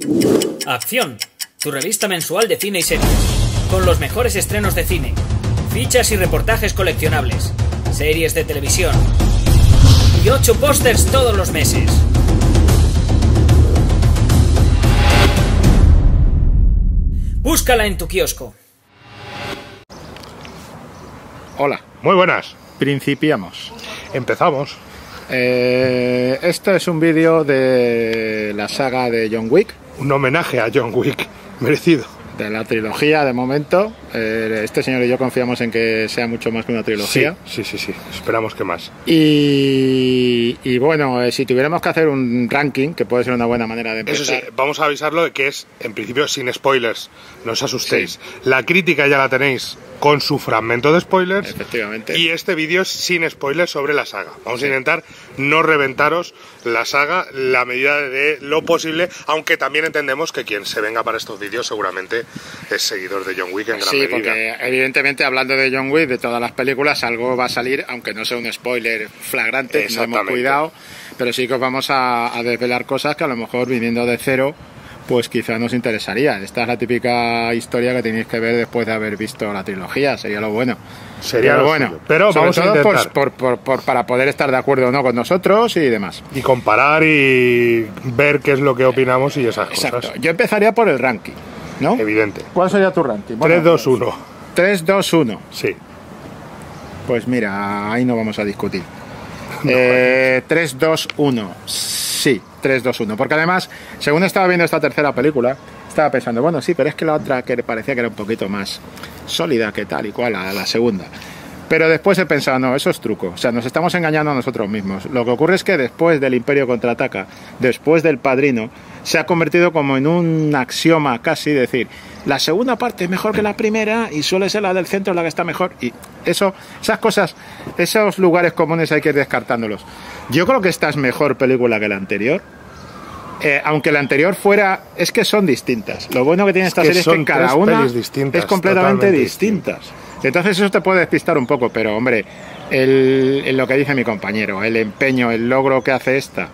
Acción, tu revista mensual de cine y series, con los mejores estrenos de cine, fichas y reportajes coleccionables, series de televisión y 8 pósters todos los meses. Búscala en tu kiosco. Hola. Muy buenas. Principiamos. Empezamos. Esto es un vídeo de la saga de John Wick. Un homenaje a John Wick, merecido. De la trilogía, de momento. Este señor y yo confiamos en que sea mucho más que una trilogía. Sí. Esperamos que más. Y bueno, si tuviéramos que hacer un ranking, que puede ser una buena manera de empezar. Eso sí, vamos a avisarlo de que es, en principio, sin spoilers. No os asustéis. Sí. La crítica ya la tenéis con su fragmento de spoilers. Efectivamente. Y este vídeo es sin spoilers sobre la saga. Vamos a intentar no reventaros la saga la medida de lo posible, aunque también entendemos que quien se venga para estos vídeos seguramente es seguidor de John Wick en gran medida. Sí, porque evidentemente hablando de John Wick, de todas las películas, algo va a salir, aunque no sea un spoiler flagrante, no hemos cuidado, pero sí que os vamos a desvelar cosas que a lo mejor viniendo de cero, pues quizá nos interesaría. Esta es la típica historia que tenéis que ver después de haber visto la trilogía, sería lo bueno. Sería lo bueno, pero sobre vamos todo a intentar para poder estar de acuerdo o no con nosotros y demás. Y comparar y ver qué es lo que opinamos y esas cosas. Exacto. Yo empezaría por el ranking, ¿no? Evidente. ¿Cuál sería tu ranking? Bueno, 3-2-1. 3-2-1. Sí. Pues mira, ahí no vamos a discutir. 3-2-1. Sí, 3-2-1. Porque además, según estaba viendo esta tercera película, estaba pensando, bueno, sí, pero es que la otra que parecía que era un poquito más sólida que tal y cual, la segunda. Pero después he pensado, no, eso es truco. O sea, nos estamos engañando a nosotros mismos. Lo que ocurre es que después del Imperio Contraataca, después del Padrino, se ha convertido como en un axioma casi, decir, la segunda parte es mejor que la primera y suele ser la del centro la que está mejor. Y esas cosas, esos lugares comunes hay que ir descartándolos. Yo creo que esta es mejor película que la anterior. Aunque la anterior fuera... Es que son distintas. Lo bueno que tiene esta serie es que cada una es completamente distintas. Entonces eso te puede despistar un poco, pero hombre, lo que dice mi compañero, el empeño, el logro que hace esta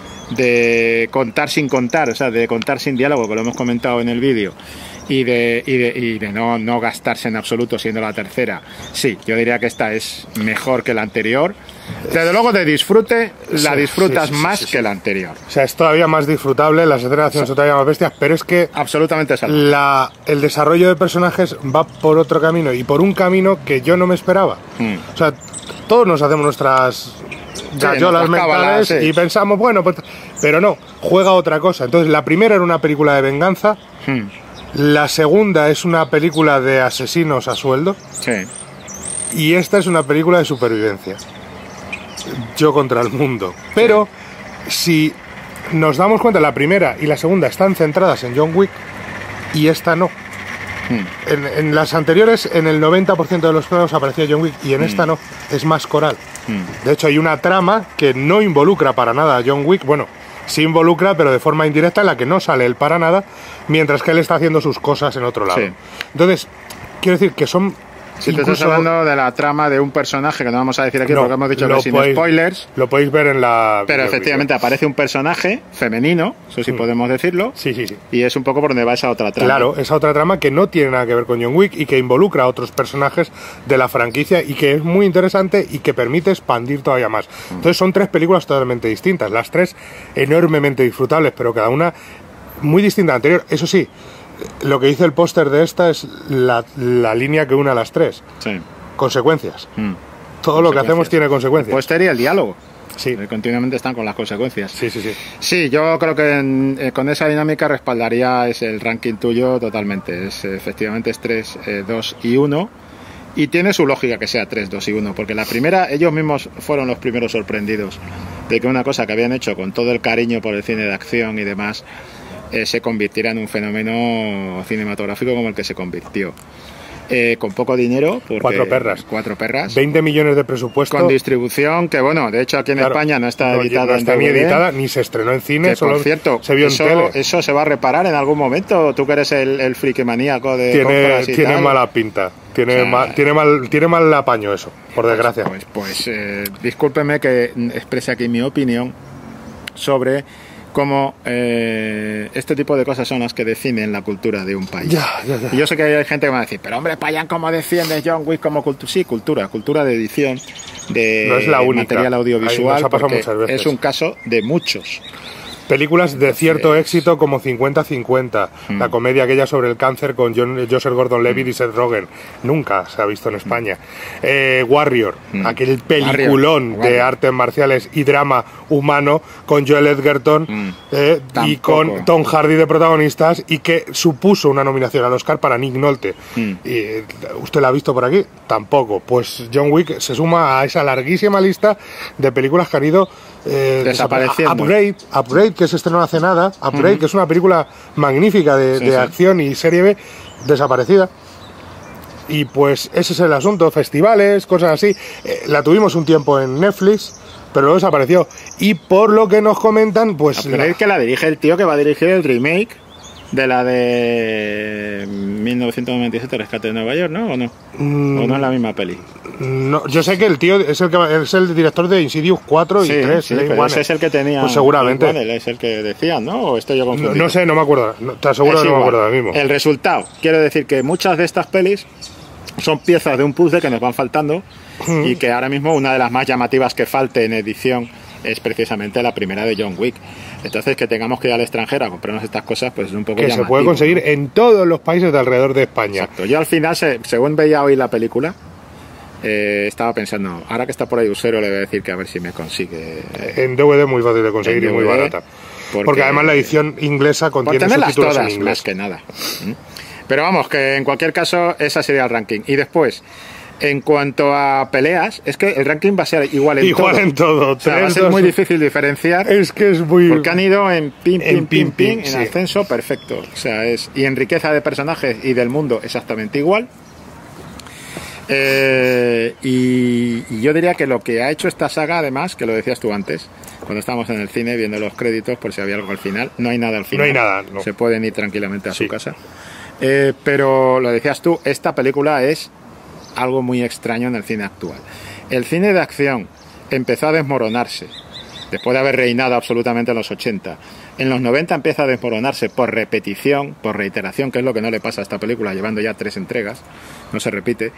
de contar sin contar, o sea, de contar sin diálogo, que lo hemos comentado en el vídeo, y de no gastarse en absoluto siendo la tercera. Sí, yo diría que esta es mejor que la anterior. Desde luego de disfrute, la disfrutas más que la anterior. O sea, es todavía más disfrutable, las escenas son todavía más bestias, pero es que absolutamente el desarrollo de personajes va por otro camino, y por un camino que yo no me esperaba. O sea, todos nos hacemos nuestras gallolas mentales y pensamos, bueno, pues, pero no, juega otra cosa. Entonces, la primera era una película de venganza, la segunda es una película de asesinos a sueldo, y esta es una película de supervivencia. Yo contra el mundo. Pero si nos damos cuenta, la primera y la segunda están centradas en John Wick y esta no. En las anteriores, en el 90% de los planos aparecía John Wick y en esta no, es más coral. De hecho, hay una trama que no involucra para nada a John Wick. Bueno, sí involucra, pero de forma indirecta, en la que no sale él para nada, mientras que él está haciendo sus cosas en otro lado. Entonces, quiero decir que son... Si te estás hablando de la trama de un personaje que no vamos a decir aquí porque hemos dicho que sin spoilers. Lo podéis ver en la... Pero efectivamente aparece un personaje femenino, eso sí podemos decirlo. Sí. Y es un poco por donde va esa otra trama. Claro, esa otra trama que no tiene nada que ver con John Wick y que involucra a otros personajes de la franquicia y que es muy interesante y que permite expandir todavía más. Entonces son tres películas totalmente distintas, las tres enormemente disfrutables, pero cada una muy distinta a la anterior. Eso sí, lo que dice el póster de esta es la línea que une a las tres. Consecuencias. Todo lo que hacemos tiene consecuencias. El póster y el diálogo. Sí. Continuamente están con las consecuencias. Sí. Sí, yo creo que con esa dinámica respaldaría el ranking tuyo totalmente. Efectivamente es 3, 2 y 1. Y tiene su lógica que sea 3, 2 y 1. Porque la primera, ellos mismos fueron los primeros sorprendidos de que una cosa que habían hecho con todo el cariño por el cine de acción y demás se convirtiera en un fenómeno cinematográfico como el que se convirtió. Con poco dinero, porque 4 perras, 20 millones de presupuesto, con distribución que, bueno, de hecho aquí en España no está editada, no está ni editada, ni se estrenó en cine, que, solo por cierto, se vio en tele. ¿Eso se va a reparar en algún momento? Tú que eres el friki maníaco de compras y tiene tal. Mala pinta, tiene mal apaño eso, por desgracia. Pues discúlpeme que exprese aquí mi opinión sobre como este tipo de cosas son las que definen la cultura de un país. Ya. Y yo sé que hay gente que me va a decir, pero hombre, Payán, ¿cómo defiendes John Wick como cultura? Sí, cultura de edición, de no es la única. Material audiovisual, nos ha pasado muchas veces. Es un caso de muchos. Películas de cierto éxito como 50-50, la comedia aquella sobre el cáncer con Joseph Gordon-Levitt y Seth Rogen, nunca se ha visto en España. Warrior, aquel peliculón Warrior. de artes marciales y drama humano con Joel Edgerton y con Tom Hardy de protagonistas, y que supuso una nominación al Oscar para Nick Nolte. Y, ¿usted la ha visto por aquí? Tampoco. Pues John Wick se suma a esa larguísima lista de películas que han ido desapareciendo. Upgrade, que se estrenó hace nada. Upgrade, que es una película magnífica de acción y serie B, desaparecida. Y pues ese es el asunto. Festivales, cosas así. La tuvimos un tiempo en Netflix, pero luego desapareció. Y por lo que nos comentan, pues... Upgrade, que la dirige el tío que va a dirigir el remake de la de 1997, Rescate de Nueva York, ¿no? ¿O no? ¿O no es la misma peli? No, yo sé que el tío es el director de Insidious 4 y 3. Sí, pero ese es el que tenía. Pues seguramente. Es el que decían, ¿no? ¿O estoy yo confundido? No sé, no me acuerdo. Te aseguro que no me acuerdo ahora mismo. El resultado. Quiero decir que muchas de estas pelis son piezas de un puzzle que nos van faltando y que ahora mismo una de las más llamativas que falte en edición es precisamente la primera de John Wick. Entonces, que tengamos que ir al extranjero a comprarnos estas cosas, pues es un poco llamativo. Se puede conseguir en todos los países de alrededor de España. Exacto. Yo al final, según veía hoy la película, estaba pensando, ahora que está por ahí Usero, le voy a decir que a ver si me consigue. En DVD muy fácil de conseguir y muy barata. Porque además la edición inglesa contiene subtítulos todas, en inglés. Más que nada. Pero vamos, que en cualquier caso, esa sería el ranking. Y después, en cuanto a peleas, es que el ranking va a ser igual en todo. O sea, va a ser muy difícil diferenciar. Es que es muy... Porque han ido en pin, en sí. ascenso, perfecto. O sea, y en riqueza de personajes y del mundo exactamente igual. Y yo diría que lo que ha hecho esta saga, además, que lo decías tú antes, cuando estábamos en el cine viendo los créditos, por si había algo al final, no hay nada al final. No hay nada, no. Se pueden ir tranquilamente a su casa. Pero lo decías tú, esta película es algo muy extraño en el cine actual. El cine de acción empezó a desmoronarse después de haber reinado absolutamente en los 80. En los 90 empieza a desmoronarse por repetición, por reiteración, que es lo que no le pasa a esta película, llevando ya 3 entregas, no se repite,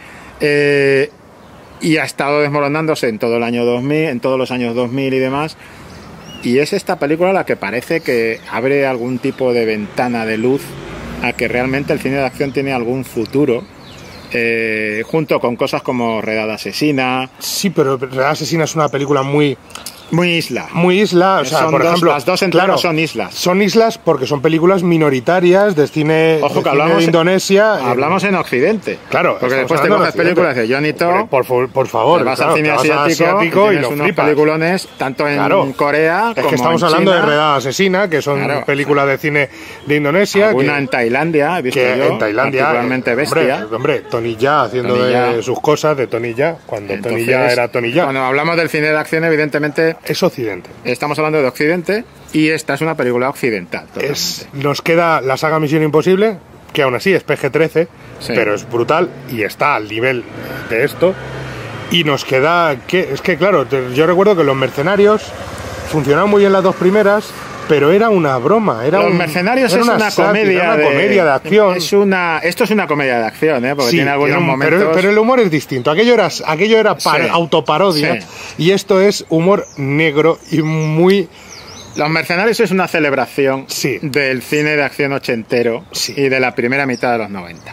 y ha estado desmoronándose en todo el año 2000, en todos los años 2000 y demás, y es esta película la que parece que abre algún tipo de ventana de luz a que realmente el cine de acción tiene algún futuro, junto con cosas como Redada Asesina. Sí, pero Redada Asesina es una película muy isla, o sea, por ejemplo, las dos entregas son islas. Son islas porque son películas minoritarias de cine, Ojo, que hablamos de Indonesia. Hablamos en Occidente. Claro, porque después te coges películas de Johnny To. Por favor, te vas al cine asiático y los unos peliculones tanto en Corea como que estamos en hablando China. De Redada Asesina, que son películas de cine de Indonesia. Una en Tailandia, he visto yo. En Tailandia, particularmente bestia. Hombre, Tony Jaa haciendo de sus cosas de Tony Jaa, cuando Tony Jaa era Tony Jaa. Cuando hablamos del cine de acción, evidentemente es Occidente. Estamos hablando de Occidente y esta es una película occidental. Nos queda la saga Misión Imposible, que aún así es PG-13, pero es brutal y está al nivel de esto. Y nos queda... Es que claro, yo recuerdo que Los Mercenarios funcionaban muy bien las dos primeras, pero era una broma. Los Mercenarios es una comedia de acción. Esto es una comedia de acción, porque tiene algunos momentos... Pero el humor es distinto. Aquello era autoparodia, y esto es humor negro y muy... Los Mercenarios es una celebración del cine de acción ochentero y de la primera mitad de los 90.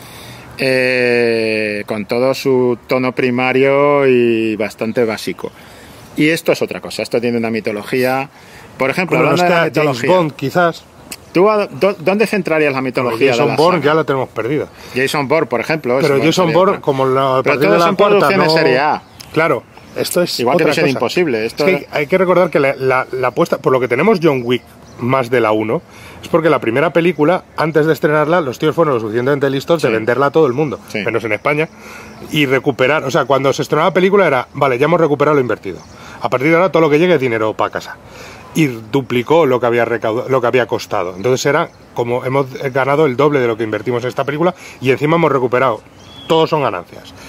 Con todo su tono primario y bastante básico. Y esto es otra cosa. Esto tiene una mitología... Por ejemplo, hablando de la mitología, James Bond, quizás. ¿Tú ¿dónde centrarías la mitología? Jason Bourne ya la tenemos perdida. Jason Bourne, por ejemplo. Pero Jason Bourne, como la pero todos son producciones serie A. Claro, esto es igual que otra Misión cosa. Imposible. Es que hay que recordar que la apuesta, por lo que tenemos John Wick más de la 1, es porque la primera película, antes de estrenarla, los tíos fueron lo suficientemente listos de venderla a todo el mundo, menos en España, y recuperar, o sea, cuando se estrenó la película era, vale, ya hemos recuperado lo invertido. A partir de ahora todo lo que llegue es dinero para casa. Y duplicó lo que había lo que había costado. Entonces era como hemos ganado el doble de lo que invertimos en esta película y encima hemos recuperado. Todos son ganancias.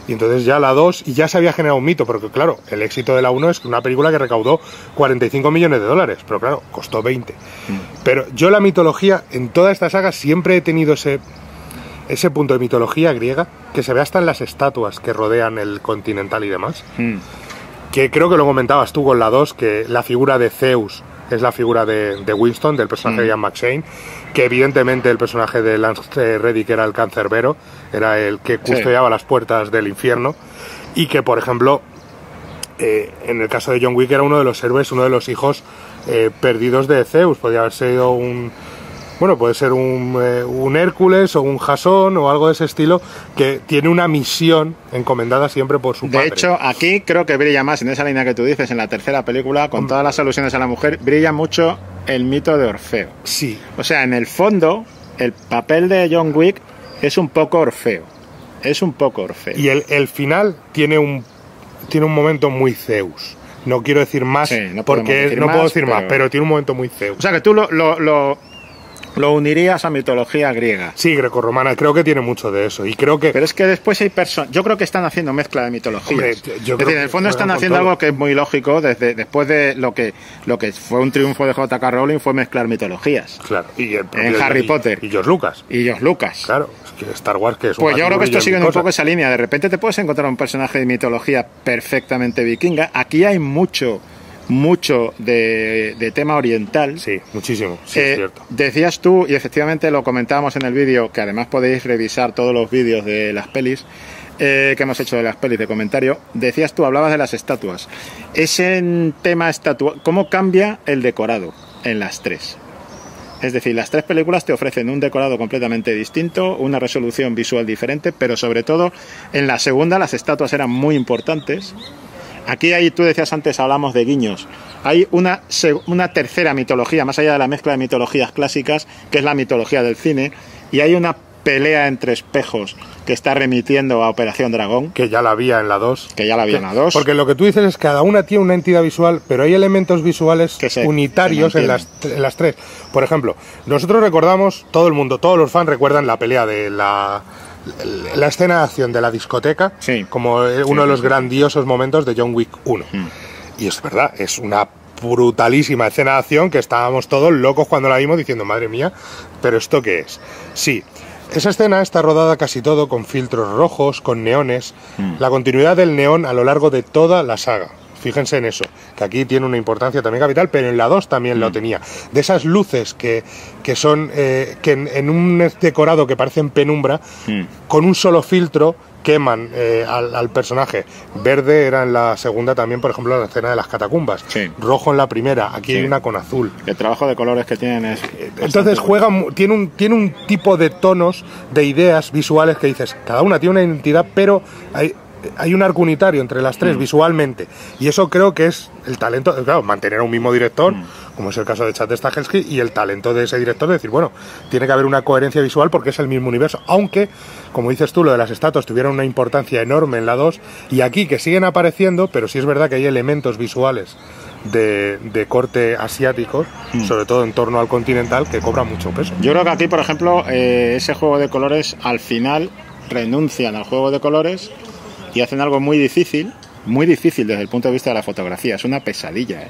Y entonces ya la 2, y ya se había generado un mito, porque claro, el éxito de la 1 es una película que recaudó 45 millones de dólares, pero claro, costó 20. Pero yo la mitología, en toda esta saga, siempre he tenido ese punto de mitología griega, que se ve hasta en las estatuas que rodean el Continental y demás, que creo que lo comentabas tú con la 2, que la figura de Zeus es la figura de Winston, del personaje de Ian McShane, que evidentemente el personaje de Lance Reddick era el cancerbero, era el que custodiaba las puertas del infierno, y que, por ejemplo, en el caso de John Wick era uno de los héroes, uno de los hijos perdidos de Zeus. Podría haber sido puede ser un Hércules o un Jasón o algo de ese estilo, que tiene una misión encomendada siempre por su padre. De hecho, aquí creo que brilla más, en esa línea que tú dices, en la tercera película, con todas las alusiones a la mujer, brilla mucho el mito de Orfeo. Sí. O sea, en el fondo, el papel de John Wick es un poco Orfeo. Es un poco Orfeo. Y el final tiene un momento muy Zeus. No quiero decir más, porque no puedo decir más, pero tiene un momento muy Zeus. O sea, que tú lo unirías a mitología griega. Sí, grecorromana, creo que tiene mucho de eso. Y creo que... Pero es que después hay personas... Yo creo que están haciendo mezcla de mitologías. Hombre, es decir, en el fondo están haciendo algo que es muy lógico. Después de lo que fue un triunfo de J.K. Rowling, fue mezclar mitologías. Claro. En Harry Potter. Y George Lucas. Claro. Es que Star Wars, que es pues yo creo que esto sigue un poco esa línea. De repente te puedes encontrar un personaje de mitología perfectamente vikinga. Aquí hay mucho de tema oriental. Sí, muchísimo, sí, es cierto. Decías tú, y efectivamente lo comentábamos en el vídeo, que además podéis revisar todos los vídeos de las pelis que hemos hecho de las pelis de comentario. Decías tú, hablabas de las estatuas. Ese tema ¿cómo cambia el decorado en las tres? Es decir, las tres películas te ofrecen un decorado completamente distinto, una resolución visual diferente, pero sobre todo en la segunda las estatuas eran muy importantes. Aquí tú decías antes, hablamos de guiños. Hay una tercera mitología, más allá de la mezcla de mitologías clásicas, que es la mitología del cine, y hay una pelea entre espejos que está remitiendo a Operación Dragón. Que ya la había en la 2. En la 2. Porque lo que tú dices es que cada una tiene una entidad visual, pero hay elementos visuales unitarios en las tres. Por ejemplo, nosotros recordamos, todo el mundo, todos los fans recuerdan la pelea de la escena de acción de la discoteca, como uno de los grandiosos momentos de John Wick 1. Y es verdad, es una brutalísima escena de acción que estábamos todos locos cuando la vimos diciendo, madre mía, ¿pero esto qué es? Sí, esa escena está rodada casi todo con filtros rojos, con neones, la continuidad del neón a lo largo de toda la saga. Fíjense en eso, que aquí tiene una importancia también capital, pero en la 2 también lo tenía. De esas luces que son que en un decorado que parece en penumbra, con un solo filtro queman al personaje. Verde era en la segunda también, por ejemplo, en la escena de las catacumbas. Rojo en la primera, aquí hay una con azul. El trabajo de colores que tienen es... Entonces tiene un tipo de tonos, de ideas visuales que dices, cada una tiene una identidad, pero hay un arco unitario entre las tres visualmente, y eso creo que es el talento, claro, mantener a un mismo director, como es el caso de Chad Stahelski, y el talento de ese director de decir, bueno, tiene que haber una coherencia visual porque es el mismo universo, aunque, como dices tú, lo de las estatuas tuvieron una importancia enorme en la 2, y aquí que siguen apareciendo, pero sí es verdad que hay elementos visuales de corte asiático, sobre todo en torno al Continental, que cobran mucho peso. Yo creo que aquí, por ejemplo, ese juego de colores, al final renuncian al juego de colores y hacen algo muy difícil desde el punto de vista de la fotografía. Es una pesadilla, ¿eh?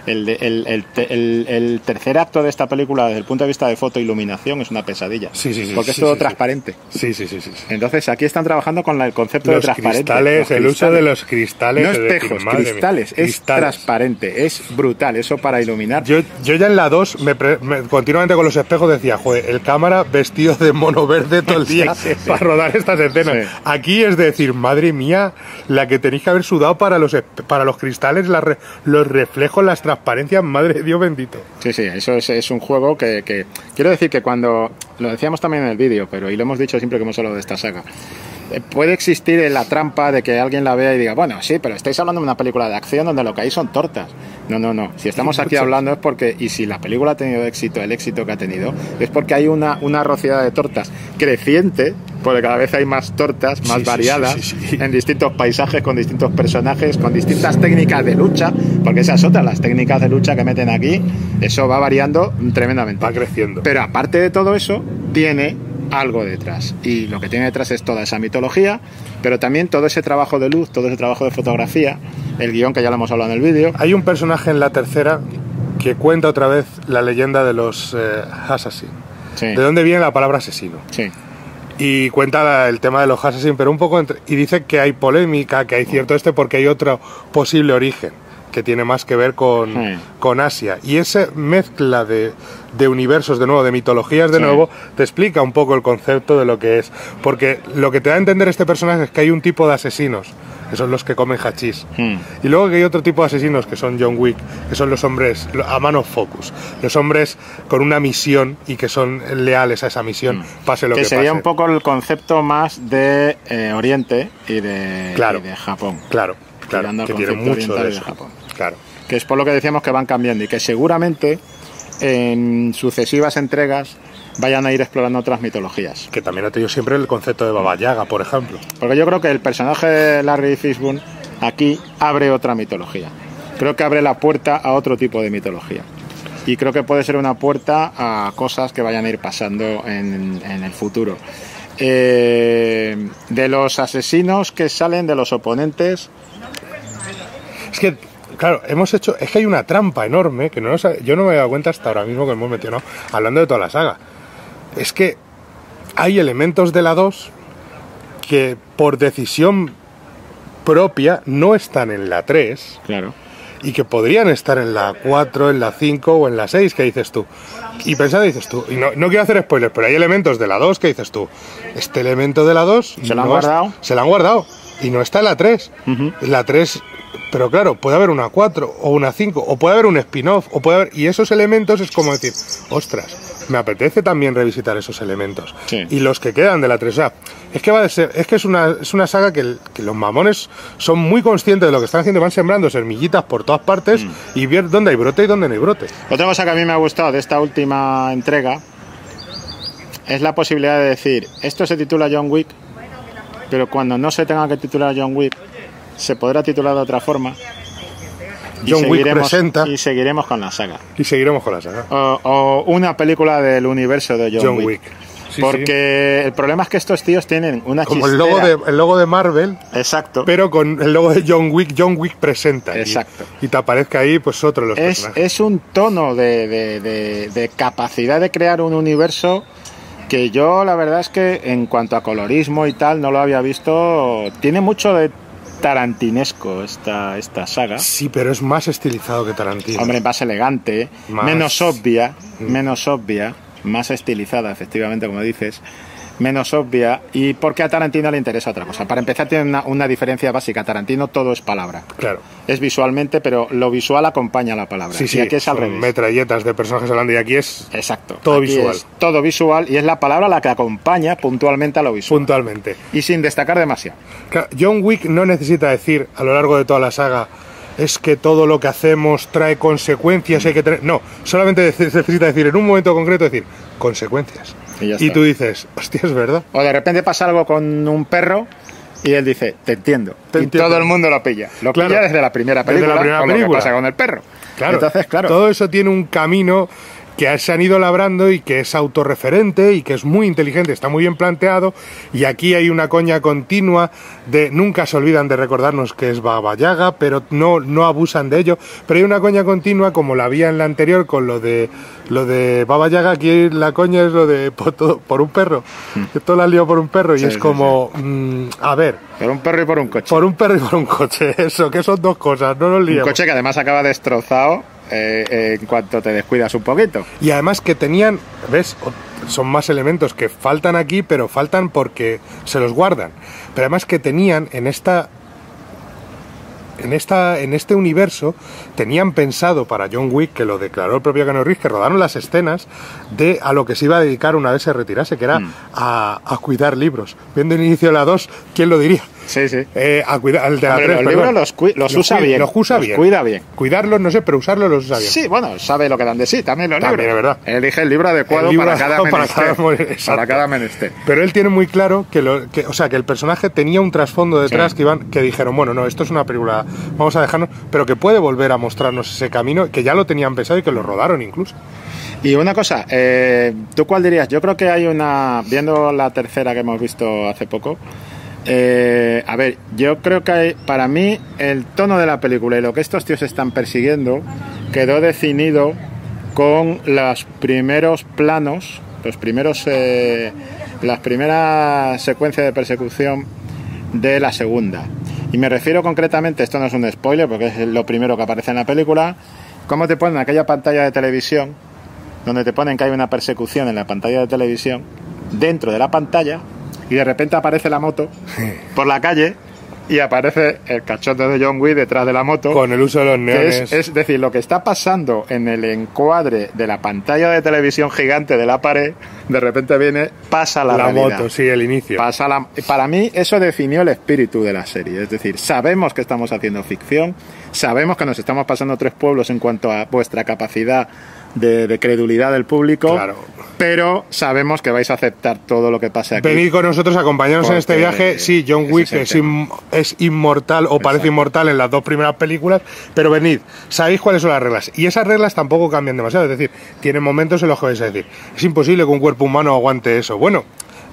El tercer acto de esta película, desde el punto de vista de fotoiluminación, es una pesadilla. Porque es todo transparente. Sí. Entonces aquí están trabajando con el concepto de transparente. El uso de los cristales. No espejos, cristales. Es transparente, es brutal. Eso para iluminar. Yo ya en la 2, continuamente con los espejos decía, joder, el cámara vestido de mono verde todo el día para rodar estas escenas. Aquí es decir, madre mía, la que tenéis que haber sudado para los cristales, los reflejos, las transparencias, madre de Dios bendito. Sí, eso es un juego que quiero decir que cuando, lo decíamos también en el vídeo, pero y lo hemos dicho siempre que hemos hablado de esta saga, puede existir la trampa de que alguien la vea y diga, bueno, sí, pero estáis hablando de una película de acción donde lo que hay son tortas. No. Si estamos aquí hablando es porque, y si la película ha tenido éxito, el éxito que ha tenido, es porque hay una rociada de tortas creciente, porque cada vez hay más tortas, más variadas, en distintos paisajes, con distintos personajes, con distintas técnicas de lucha, porque esas otras, las técnicas de lucha que meten aquí, eso va variando tremendamente. Va creciendo. Pero aparte de todo eso, tiene algo detrás. Y lo que tiene detrás es toda esa mitología, pero también todo ese trabajo de luz, todo ese trabajo de fotografía, el guión que ya lo hemos hablado en el vídeo. Hay un personaje en la tercera que cuenta otra vez la leyenda de los Assassin. Sí. ¿De dónde viene la palabra asesino? Sí. Y cuenta el tema de los Assassin, pero un poco y dice que hay polémica, que hay cierto porque hay otro posible origen que tiene más que ver con Asia. Y esa mezcla de universos, de nuevo, de mitologías, de nuevo, te explica un poco el concepto de lo que es. Porque lo que te da a entender este personaje es que hay un tipo de asesinos, que son los que comen hachís. Y luego que hay otro tipo de asesinos, que son John Wick, que son los hombres a man of focus, los hombres con una misión y que son leales a esa misión, pase lo que pase. Que sería un poco el concepto más de Oriente y de Japón. Claro, que tiene mucho de eso. Japón. Claro. Que es por lo que decíamos que van cambiando y que seguramente en sucesivas entregas vayan a ir explorando otras mitologías. Que también ha tenido siempre el concepto de Baba Yaga, por ejemplo. Porque yo creo que el personaje de Larry Fishburne aquí abre otra mitología. Creo que abre la puerta a otro tipo de mitología. Y creo que puede ser una puerta a cosas que vayan a ir pasando en el futuro. De los asesinos que salen, de los oponentes... Es que, claro, es que hay una trampa enorme que yo no me he dado cuenta hasta ahora mismo que hemos metido, ¿no? Hablando de toda la saga. Es que hay elementos de la 2 que por decisión propia no están en la 3. Claro. Y que podrían estar en la 4, en la 5 o en la 6, que dices tú. Y pensando, dices tú, y no quiero hacer spoilers, pero hay elementos de la 2 que dices tú, este elemento de la 2... ¿Se lo han guardado? Se lo han guardado. Y no está en la 3. La 3... Pero claro, puede haber una 4 o una 5, o puede haber un spin-off, o puede haber... Y esos elementos es como decir, ostras, me apetece también revisitar esos elementos. Sí. Y los que quedan de la 3, o sea, es una saga que los mamones son muy conscientes de lo que están haciendo, van sembrando semillitas por todas partes y ver dónde hay brote y dónde no hay brote. Otra cosa que a mí me ha gustado de esta última entrega es la posibilidad de decir, esto se titula John Wick, pero cuando no se tenga que titular John Wick, se podrá titular de otra forma. John Wick presenta. Y seguiremos con la saga. O una película del universo de John Wick. Sí, porque el problema es que estos tíos tienen una como chistera. el logo de Marvel. Exacto. Pero con el logo de John Wick presenta. Exacto. Y te aparezca ahí pues otro de los personajes. Es un tono de capacidad de crear un universo que yo la verdad es que en cuanto a colorismo y tal no lo había visto. Tiene mucho de tarantinesco esta saga. Sí, pero es más estilizado que Tarantino. Hombre, más elegante, menos obvia, más estilizada, efectivamente, como dices, menos obvia. Y porque a Tarantino le interesa otra cosa. Para empezar, tiene una diferencia básica. Tarantino todo es palabra. Claro. Es visualmente, pero lo visual acompaña la palabra. Sí, y aquí es al revés. Metralletas de personajes hablando y aquí es exacto. Todo aquí visual. Es todo visual y es la palabra la que acompaña puntualmente a lo visual. Puntualmente. Y sin destacar demasiado. Claro, John Wick no necesita decir a lo largo de toda la saga es que todo lo que hacemos trae consecuencias, hay que tener... No, solamente necesita decir en un momento concreto, decir consecuencias. Y tú dices, hostia, es verdad. O de repente pasa algo con un perro y él dice, te entiendo. Y todo el mundo lo pilla. Lo pilla desde la primera película, con lo que pasa con el perro. Claro. Entonces, claro. Todo eso tiene un camino que se han ido labrando y que es autorreferente y que es muy inteligente, está muy bien planteado, y aquí hay una coña continua de nunca se olvidan de recordarnos que es Baba Yaga, pero no abusan de ello, pero hay una coña continua como la había en la anterior con lo de Baba Yaga. Aquí la coña es lo de por un perro, que todo la lío por un perro, y es como a ver, por un perro y por un coche. Por un perro y por un coche, eso, que son dos cosas, no nos liamos. Un coche que además acaba destrozado en cuanto te descuidas un poquito. Y además que tenían, ¿ves? Son más elementos que faltan aquí, pero faltan porque se los guardan. Pero además que tenían en este universo, tenían pensado para John Wick, que lo declaró el propio Keanu Reeves, que rodaron las escenas de a lo que se iba a dedicar una vez se retirase, que era a cuidar libros. Viendo el inicio de la 2, ¿quién lo diría? Sí, sí. A cuidar, el de la 3, los libros los usa bien. Los usa bien. Cuida bien. Cuidarlos, no sé, pero usarlos los usa bien. Sí, bueno, sabe lo que dan de sí, también los libros. Es verdad. Elige el libro adecuado para cada menester. Pero él tiene muy claro que el personaje tenía un trasfondo detrás, sí, que dijeron, bueno, no, esto es una película, vamos a dejarnos, pero que puede volver a mostrarnos ese camino, que ya lo tenían pensado y que lo rodaron incluso. Y una cosa, ¿tú cuál dirías? Yo creo que hay una, viendo la tercera que hemos visto hace poco, a ver, yo creo que hay, para mí el tono de la película y lo que estos tíos están persiguiendo quedó definido con los primeros planos, las primeras secuencias de persecución de la segunda. Y me refiero concretamente, esto no es un spoiler porque es lo primero que aparece en la película, cómo te ponen aquella pantalla de televisión, donde te ponen que hay una persecución en la pantalla de televisión, dentro de la pantalla, y de repente aparece la moto por la calle y aparece el cachote de John Wick detrás de la moto. Con el uso de los neones. Es decir, lo que está pasando en el encuadre de la pantalla de televisión gigante de la pared, de repente pasa la realidad. Moto, sí, el inicio. Para mí eso definió el espíritu de la serie. Es decir, sabemos que estamos haciendo ficción, sabemos que nos estamos pasando 3 pueblos en cuanto a vuestra capacidad de credulidad del público, claro, pero sabemos que vais a aceptar todo lo que pase aquí. Venid con nosotros, acompañarnos en este viaje. Sí, John Wick es inmortal, o parece inmortal en las 2 primeras películas, pero venid, sabéis cuáles son las reglas, y esas reglas tampoco cambian demasiado. Es decir, tienen momentos en los que vais a decir, es imposible que un cuerpo humano aguante eso. Bueno,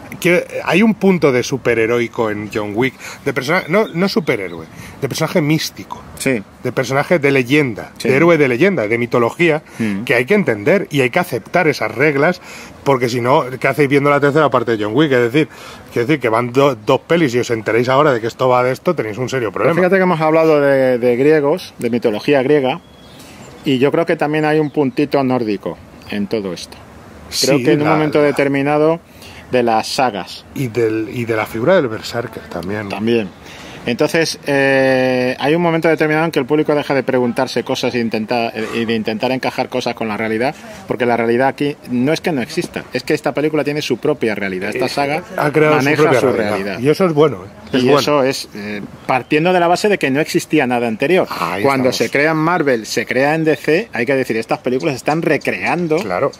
hay un punto de superheroico en John Wick, de personaje, no superhéroe, de personaje místico, sí, de personaje de leyenda, sí, de héroe de leyenda, de mitología, que hay que entender y hay que aceptar esas reglas, porque si no, ¿qué hacéis viendo la tercera parte de John Wick? Es decir, que van 2 pelis y os enteréis ahora de que esto va de esto, tenéis un serio problema. Pero fíjate que hemos hablado de griegos, de mitología griega, y yo creo que también hay un puntito nórdico en todo esto. Creo que en un momento determinado de las sagas. Y de la figura del Berserker también. También. Entonces, hay un momento determinado en que el público deja de preguntarse cosas y de intentar encajar cosas con la realidad, porque la realidad aquí no es que no exista, es que esta película tiene su propia realidad. Esta saga maneja su realidad. Y eso es bueno. Eso es partiendo de la base de que no existía nada anterior. Cuando se crea en Marvel, se crea en DC, hay que decir, estas películas están recreando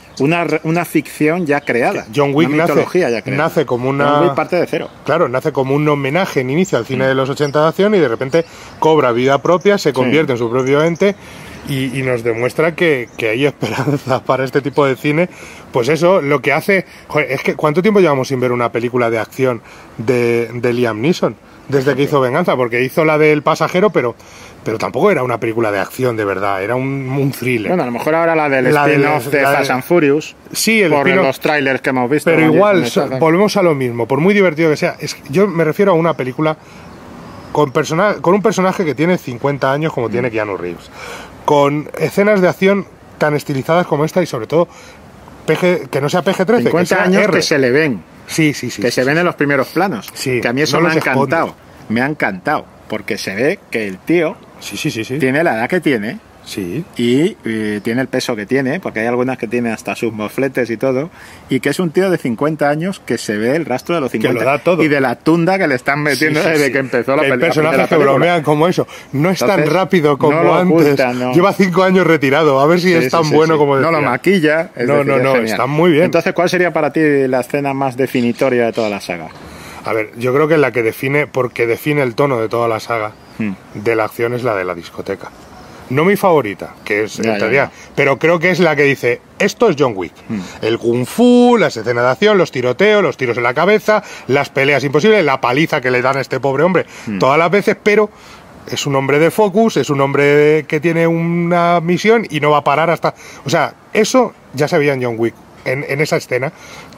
una ficción ya creada. John Wick una mitología ya creada. Nace como una... John Wick parte de cero. Claro, nace como un homenaje en inicio al cine de los 80 de acción, y de repente cobra vida propia, se convierte en su propio ente, y nos demuestra que hay esperanza para este tipo de cine. Pues eso, lo que hace... Joder, es que ¿cuánto tiempo llevamos sin ver una película de acción de Liam Neeson? Desde que hizo Venganza, porque hizo la del pasajero, pero tampoco era una película de acción de verdad, era un thriller. Bueno, a lo mejor ahora la del spin-off de Fast and Furious, sí, por los trailers que hemos visto. Pero igual, volvemos a lo mismo, por muy divertido que sea. Yo me refiero a una película con un personaje que tiene 50 años como tiene Keanu Reeves, con escenas de acción tan estilizadas como esta, y sobre todo que no sea PG-13, 50 que sea años R. Que se le ven. Sí. Que se ven en los primeros planos. Sí, que a mí eso me ha encantado. Me ha encantado, porque se ve que el tío tiene la edad que tiene. Sí. Y tiene el peso que tiene, porque hay algunas que tiene hasta sus mofletes y todo, y que es un tío de 50 años que se ve el rastro de los 50 que lo da todo. Y de la tunda que le están metiendo desde que empezó la película. Hay personajes que bromean como eso. No es tan rápido como antes. Oculta, no. Lleva 5 años retirado. A ver si es tan bueno como decía. No lo maquilla. No, está muy bien. Entonces, ¿cuál sería para ti la escena más definitoria de toda la saga? A ver, yo creo que la que define el tono de toda la saga de la acción es la de la discoteca. No mi favorita, que es pero creo que es la que dice, esto es John Wick. El kung fu, las escenas de acción, los tiroteos, los tiros en la cabeza, las peleas imposibles, la paliza que le dan a este pobre hombre todas las veces, pero es un hombre de focus, es un hombre que tiene una misión y no va a parar hasta... O sea, eso ya se veía en John Wick. En esa escena,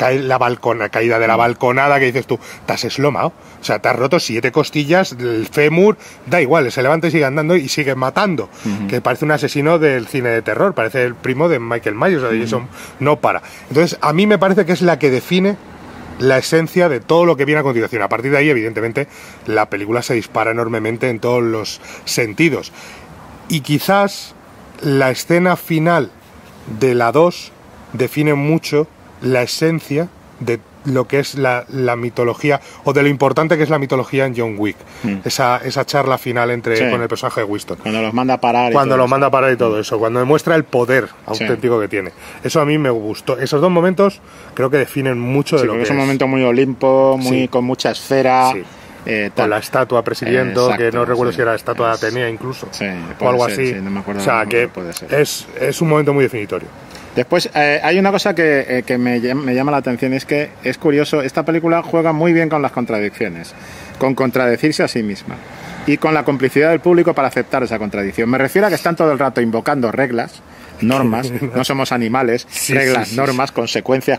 caída de la balconada, que dices tú, te has eslomado, o sea, te has roto 7 costillas, el fémur, da igual, se levanta y sigue andando y sigue matando, que parece un asesino del cine de terror, parece el primo de Michael Myers, y eso no para. Entonces, a mí me parece que es la que define la esencia de todo lo que viene a continuación. A partir de ahí, evidentemente, la película se dispara enormemente en todos los sentidos. Y quizás la escena final de la 2 define mucho la esencia de lo que es la mitología, o de lo importante que es la mitología en John Wick. Esa charla final con el personaje de Winston. Cuando los manda a parar. Y todo eso. Cuando demuestra el poder auténtico que tiene. Eso a mí me gustó. Esos 2 momentos creo que definen mucho de lo que es. Es un momento muy Olimpo, con mucha esfera. Sí. Con la estatua presidiendo, que no recuerdo si era la estatua de Atenea incluso, o algo así. No me acuerdo, o sea, que es un momento muy definitorio. Después, hay una cosa que me llama la atención, es que es curioso, esta película juega muy bien con las contradicciones, con contradecirse a sí misma y con la complicidad del público para aceptar esa contradicción. Me refiero a que están todo el rato invocando reglas, normas, no somos animales, reglas, normas, consecuencias,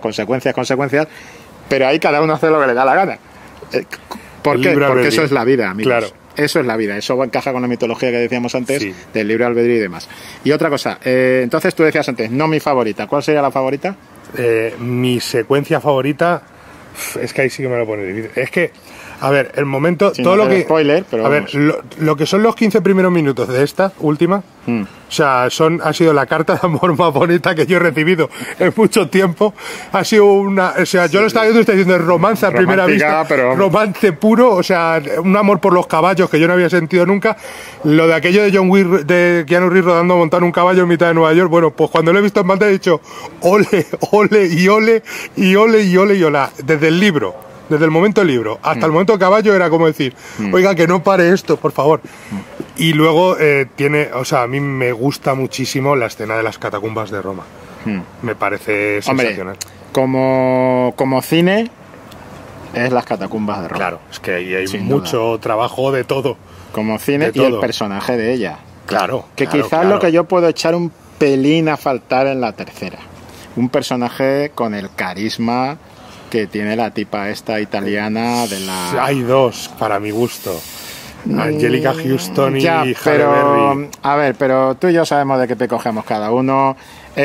pero ahí cada uno hace lo que le da la gana. ¿Por qué? Porque eso es la vida, amigos. Claro. Eso es la vida, eso encaja con la mitología que decíamos antes, del libre albedrío y demás. Y otra cosa, entonces tú decías antes, no mi favorita, ¿cuál sería la favorita? Mi secuencia favorita, es que ahí sí que me lo pone difícil. Es que, a ver, el momento, sin todo lo que... spoiler, pero a ver, lo que son los 15 primeros minutos de esta última, o sea, ha sido la carta de amor más bonita que yo he recibido en mucho tiempo. Ha sido o sea, yo lo estaba viendo y estoy diciendo romance a primera vista, pero... romance puro, o sea, un amor por los caballos que yo no había sentido nunca. Lo de aquello de Keanu Reeves rodando montando un caballo en mitad de Nueva York, bueno, pues cuando lo he visto en pantalla he dicho ole, ole y ole y ole y ole y ole, desde el libro. Desde el momento libro hasta el momento caballo era como decir, oiga, que no pare esto, por favor. Y luego o sea, a mí me gusta muchísimo la escena de las catacumbas de Roma. Me parece sensacional. Como cine, es las catacumbas de Roma. Claro, es que ahí hay mucho trabajo de todo. Como cine y el personaje de ella. Claro. Que quizás lo que yo puedo echar un pelín a faltar en la tercera. Un personaje con el carisma que tiene la tipa esta italiana de la... Hay dos, para mi gusto. Angelica Houston y Halle Berry. A ver, pero tú y yo sabemos de qué te cogemos cada uno.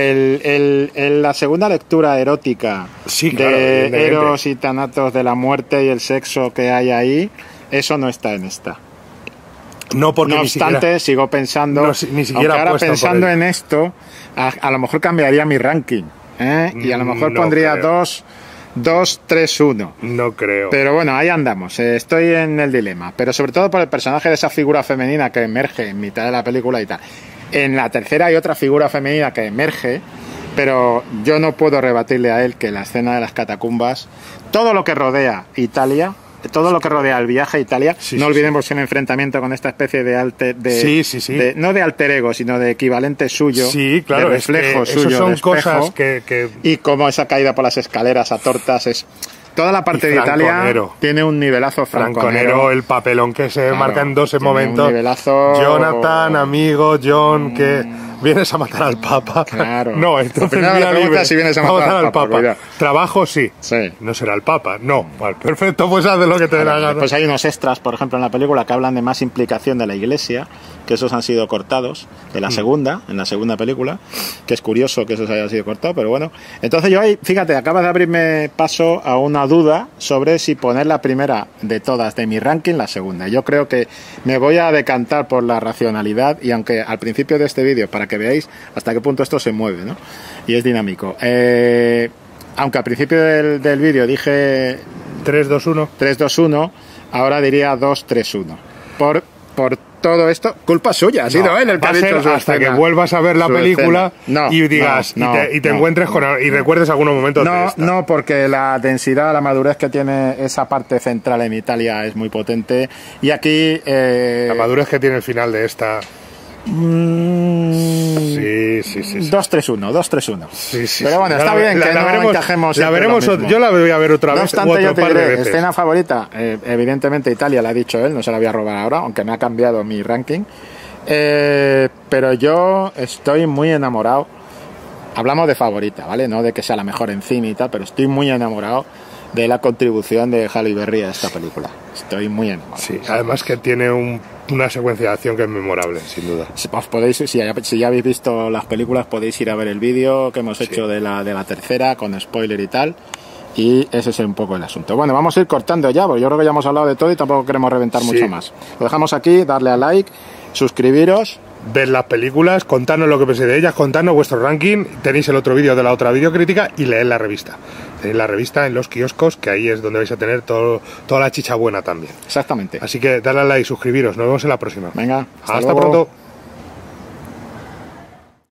La segunda lectura erótica de Eros y Thanatos, de la muerte y el sexo que hay ahí, eso no está en esta. No, porque no obstante, sigo pensando, ni siquiera ahora pensando en esto, a lo mejor cambiaría mi ranking, y a lo mejor pondría 2, 3, 1. No creo. Pero bueno, ahí andamos. Estoy en el dilema. Pero sobre todo por el personaje de esa figura femenina que emerge en mitad de la película y tal. En la tercera hay otra figura femenina que emerge, pero yo no puedo rebatirle a él que la escena de las catacumbas, todo lo que rodea Italia, todo lo que rodea el viaje a Italia, no olvidemos el enfrentamiento con esta especie de no de alter ego, sino de equivalente suyo, claro, de reflejo suyo, son de espejo, cosas que... Y como esa caída por las escaleras a tortas es... Toda la parte de Italia tiene un nivelazo franconero. El papelón que se marca en dos momentos. Un nivelazo... Jonathan, amigo, John, que vienes a matar al Papa. Claro. No, entonces si vienes a matar al Papa. Trabajo sí. No será el Papa. No. Vale, perfecto, pues haz de lo que te dé la gana. Pues hay unos extras, por ejemplo, en la película que hablan de más implicación de la Iglesia, que esos han sido cortados en la segunda película, que es curioso que esos hayan sido cortados, pero bueno. Entonces yo ahí, fíjate, acabas de abrirme paso a una duda sobre si poner la primera de todas de mi ranking, la segunda. Yo creo que me voy a decantar por la racionalidad, y aunque al principio de este vídeo, para que veáis hasta qué punto esto se mueve, ¿no? Y es dinámico. Aunque al principio del vídeo dije 3-2-1, ahora diría 2-3-1. Por todo esto, culpa suya, ha sido él el que ha dicho su hasta escena, que vuelvas a ver la película y digas y te encuentres con y recuerdes algunos momentos de esta. No, porque la densidad, la madurez que tiene esa parte central en Italia es muy potente, y aquí la madurez que tiene el final de esta. Sí. 2-3-1. Sí. Pero bueno, está bien que no encajemos. La veremos, yo la voy a ver otra vez. No obstante, yo te diré, escena favorita, evidentemente Italia, la ha dicho él, no se la voy a robar ahora, aunque me ha cambiado mi ranking. Pero yo estoy muy enamorado. Hablamos de favorita, ¿vale? No de que sea la mejor en cine y tal, pero estoy muy enamorado de la contribución de Halle Berry a esta película. Estoy muy enamorado. Sí, además que tiene una secuencia de acción que es memorable, sin duda. Os podéis, si ya habéis visto las películas, podéis ir a ver el vídeo que hemos hecho de la tercera, con spoiler y tal. Y ese es un poco el asunto. Bueno, vamos a ir cortando ya, porque yo creo que ya hemos hablado de todo y tampoco queremos reventar mucho más. Lo dejamos aquí, darle a like, suscribiros. Ver las películas, contadnos lo que penséis de ellas, contadnos vuestro ranking, tenéis el otro vídeo de la otra videocrítica y leed la revista. Tenéis la revista en los kioscos, que ahí es donde vais a tener toda la chicha buena también. Exactamente. Así que dadle a like, suscribiros, nos vemos en la próxima. Venga, hasta pronto.